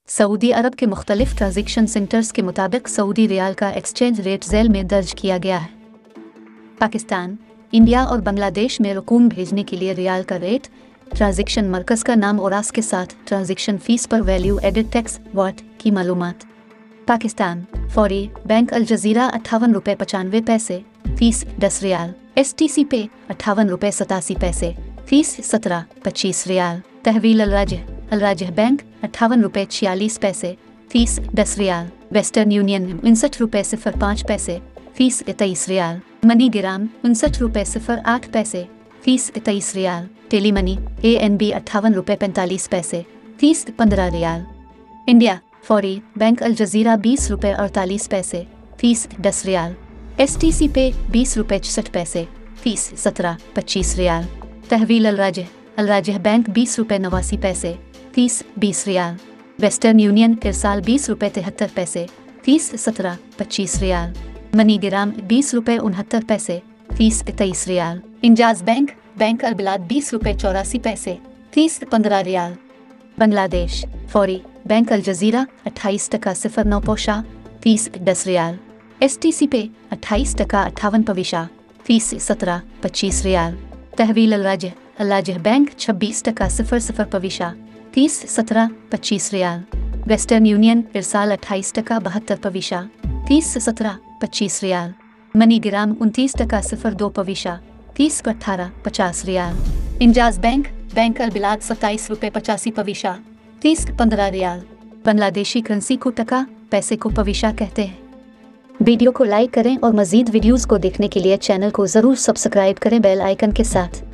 Saudi अरब के मुख्तलिफ transaction centres के मुताबिक सऊदी रियाल का एक्सचेंज रेट झेल में दर्ज किया गया है। पाकिस्तान, इंडिया और बांग्लादेश में रकूम भेजने के लिए रियाल का रेट, ट्रांजेक्शन मरकज़ का नाम और के साथ ट्रांजेक्शन फ़ीस पर वैल्यू एडेड टैक्स वाट की मालूमात। पाकिस्तान फौरी बैंक अल जज़ीरा 58 रुपये 95 पैसे, फ़ीस 10 रियाल। STC पे 58 रुपये 87 पैसे, फ़ीस 17.25 रियाल। तहवील अल-राजिह बैंक 58 रुपये 46 पैसे, फ़ीस 10 रियाल। वेस्टर्न यूनियन 59 रुपये 05 पैसे, फ़ीस 23 रियाल। मनी ग्राम 59 रुपये 08 पैसे, फ़ीस 23 रियाल। टेली मनी ANB 58 रुपये 45 पैसे, फ़ीस 15 रियाल। इंडिया फौरी बैंक अल जज़ीरा 20 रुपये 48 पैसे, फ़ीस 10 रियाल। STC पे 20 रुपये 66 पैसे, फ़ीस 17.25 रियाल। तहवील अल-राजिह बैंक 20 रुपये 89 पैसे, फ़ीस 20 रियाल। वेस्टर्न यूनियन इरसाल 20 रुपये 73 पैसे, फ़ीस 17.25 रियाल। मनी ग्राम 20 रुपये 69 पैसे, फ़ीस 23 रियाल। इंजाज़ बैंक अल बिलाद 20 रुपये 84 पैसे, फ़ीस 15 रियाल। बांग्लादेश फौरी बैंक अल जज़ीरा 28.09 पोशा, फ़ीस 10 रियाल। STC पे 28.58 पविशा, फ़ीस 17.25 रियाल। तहवील अल-राजिह बैंक 26.00 पविशा, फ़ीस 17.25 रियाल। वेस्टर्न यूनियन इरसाल 28.72 पविशा, फ़ीस 17.25 रियाल। मनी ग्राम 29.02 पविशा, फ़ीस 18.50 रियाल। इंजाज़ बैंक अल बिलाद 27 रुपये 85 पविशा, फ़ीस 15 रियाल। बांग्लादेशी करेंसी को टका पैसे को पविशा कहते हैं। वीडियो को लाइक करें और मज़ीद वीडियोज़ को देखने के लिए चैनल को ज़रूर सब्सक्राइब करें बेल आइकन के साथ।